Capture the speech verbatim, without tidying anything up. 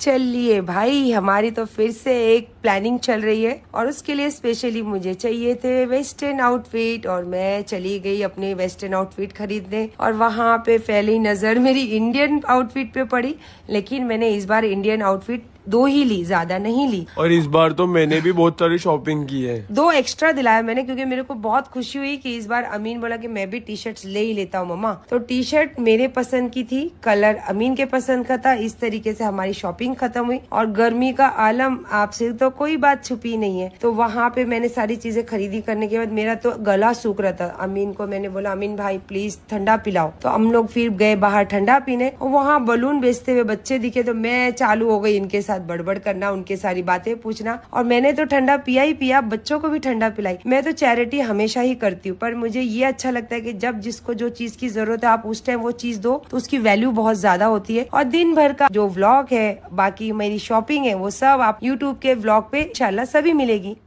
चलिए भाई, हमारी तो फिर से एक प्लानिंग चल रही है और उसके लिए स्पेशली मुझे चाहिए थे वेस्टर्न आउटफिट और मैं चली गई अपने वेस्टर्न आउटफिट खरीदने और वहाँ पे पहली नजर मेरी इंडियन आउटफिट पे पड़ी। लेकिन मैंने इस बार इंडियन आउटफिट दो ही ली, ज्यादा नहीं ली। और इस बार तो मैंने भी बहुत सारी शॉपिंग की है। दो एक्स्ट्रा दिलाया मैंने क्योंकि मेरे को बहुत खुशी हुई कि इस बार अमीन बोला कि मैं भी टी शर्ट ले ही लेता हूँ मम्मा। तो टी शर्ट मेरे पसंद की थी, कलर अमीन के पसंद का था। इस तरीके से हमारी शॉपिंग खत्म हुई और गर्मी का आलम आपसे तो कोई बात छुपी नहीं है। तो वहाँ पे मैंने सारी चीजें खरीदी करने के बाद मेरा तो गला सूख रहा था। अमीन को मैंने बोला अमीन भाई प्लीज ठंडा पिलाओ। तो हम लोग फिर गए बाहर ठंडा पीने और वहाँ बलून बेचते हुए बच्चे दिखे तो मैं चालू हो गई इनके साथ बड़बड़ करना, उनके सारी बातें पूछना। और मैंने तो ठंडा पिया ही पिया, बच्चों को भी ठंडा पिलाई। मैं तो चैरिटी हमेशा ही करती हूँ, पर मुझे ये अच्छा लगता है कि जब जिसको जो चीज की जरूरत है आप उस टाइम वो चीज दो तो उसकी वैल्यू बहुत ज्यादा होती है। और दिन भर का जो व्लॉग है, बाकी मेरी शॉपिंग है, वो सब आप यूट्यूब के व्लॉग पे इंशाल्लाह सभी मिलेगी।